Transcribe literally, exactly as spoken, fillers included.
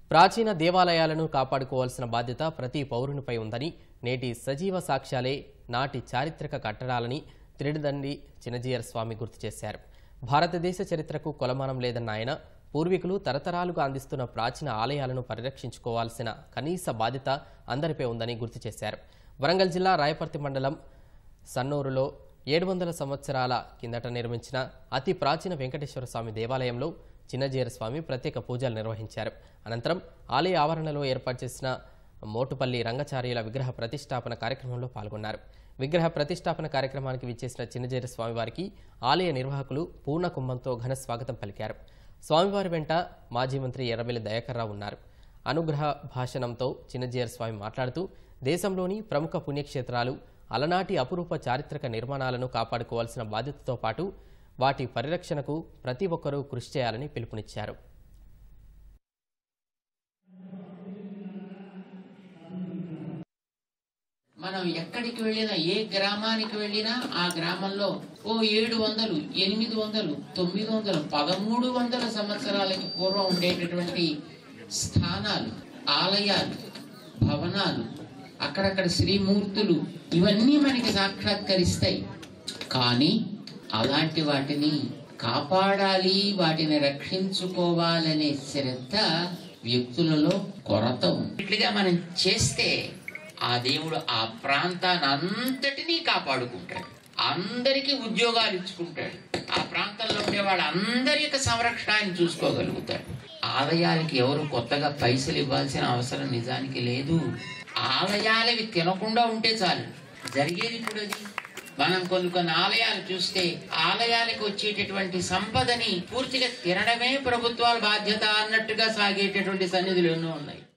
ప్రాచీన దేవాలయాలను కాపాడుకోవాల్సిన బాధ్యత ప్రతి పౌరునిపై ఉందని, నేటి సజీవ సాక్ష్యాలే నాటి చారిత్రక కట్టడాలని త్రిడిదండి చినజీయర్ స్వామి గుర్తు చేశారు. భారతదేశ చరిత్రకు కొలమానం లేదన్న ఆయన, పూర్వీకులు తరతరాలుగా అందిస్తున్న ప్రాచీన ఆలయాలను పరిరక్షించుకోవాల్సిన కనీస బాధ్యత అందరిపై ఉందని గుర్తు చేశారు. వరంగల్ జిల్లా రాయపర్తి మండలం సన్నూరులో ఏడు వందల సంవత్సరాల కిందట నిర్మించిన అతి ప్రాచీన వెంకటేశ్వర స్వామి దేవాలయంలో చినజీయర్ స్వామి ప్రత్యేక పూజలు నిర్వహించారు. అనంతరం ఆలయ ఆవరణలో ఏర్పాటు చేసిన మోటుపల్లి రంగచార్యుల విగ్రహ ప్రతిష్టాపన కార్యక్రమంలో పాల్గొన్నారు. విగ్రహ ప్రతిష్టాపన కార్యక్రమానికి విచ్చేసిన చినజీయర్ స్వామివారికి ఆలయ నిర్వాహకులు పూర్ణ కుంభంతో ఘన స్వాగతం పలికారు. స్వామివారి వెంట మాజీ మంత్రి ఎర్రబెల్లి దయాకర్ రావు ఉన్నారు. అనుగ్రహ భాషణంతో చినజీయర్ స్వామి మాట్లాడుతూ, దేశంలోని ప్రముఖ పుణ్యక్షేత్రాలు, అలనాటి అపురూప చారిత్రక నిర్మాణాలను కాపాడుకోవాల్సిన బాధ్యతతో పాటు వాటి పరిరక్షణకు ప్రతి ఒక్కరూ కృషి చేయాలని పిలుపునిచ్చారు. మనం ఎక్కడికి వెళ్ళినా, ఏ గ్రామానికి వెళ్ళినా ఆ గ్రామంలో ఓ ఏడు వందలు ఎనిమిది వందలు తొమ్మిది వందలు పదమూడు వందల సంవత్సరాలకి పూర్వం ఉండేటటువంటి స్థానాలు, ఆలయాలు, భవనాలు, అక్కడక్కడ శ్రీమూర్తులు ఇవన్నీ మనకి సాక్షాత్కరిస్తాయి. కానీ అలాంటి వాటిని కాపాడాలి, వాటిని రక్షించుకోవాలనే శ్రద్ధ వ్యక్తులలో కొరత ఉన్నట్లుగా మనం చేస్తే ఆ దేవుడు ఆ ప్రాంతాన్ని అంతటినీ కాపాడుకుంటాడు, అందరికీ ఉద్యోగాలు ఇచ్చుకుంటాడు, ఆ ప్రాంతంలో ఉండే వాళ్ళందరి యొక్క సంరక్షణ ఆయన చూసుకోగలుగుతాడు. ఆలయాలకి ఎవరు కొత్తగా పైసలు ఇవ్వాల్సిన అవసరం నిజానికి లేదు. ఆలయాలవి తినకుండా ఉంటే చాలు. జరిగేది ఇప్పుడు అది. మనం కొన్ని కొన్ని ఆలయాలు చూస్తే ఆలయాలకు వచ్చేటటువంటి సంపదని పూర్తిగా తినడమే ప్రభుత్వాల బాధ్యత అన్నట్టుగా సాగేటటువంటి సన్నిధులు ఎన్నో ఉన్నాయి.